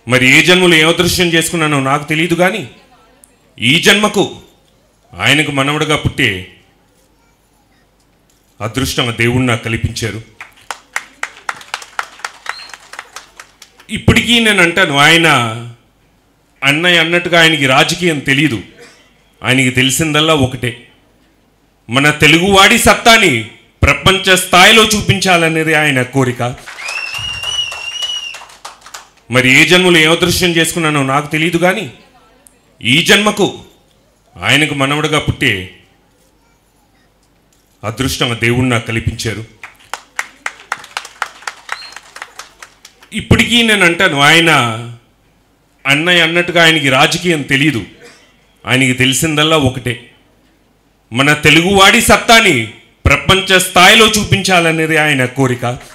మరి ఏ జన్మలో ఏ అదృష్టం చేసుకున్నానో నాకు తెలియదు, కానీ ఈ జన్మకు ఆయనకు మనవడుగా పుట్టే అదృష్టం దేవుడు నాకు కల్పించారు. ఇప్పటికీ నేను అంటాను, ఆయన అన్నయ్య అన్నట్టుగా ఆయనకి రాజకీయం తెలియదు. ఆయనకి తెలిసిందల్లా ఒకటే, మన తెలుగువాడి సత్తాని ప్రపంచ స్థాయిలో చూపించాలనేది ఆయన కోరిక. మరి ఏ జన్మలో ఏ అదృష్టం చేసుకున్నానో నాకు తెలియదు, కానీ ఈ జన్మకు ఆయనకు మనవడుగా పుట్టే అదృష్టం దేవుడు నాకు కల్పించారు. ఇప్పటికీ నేను అంటాను, ఆయన అన్నయ్య అన్నట్టుగా ఆయనకి రాజకీయం తెలియదు. ఆయనకి తెలిసిందల్లా ఒకటే, మన తెలుగువాడి సత్తాని ప్రపంచ స్థాయిలో చూపించాలనేది ఆయన కోరిక.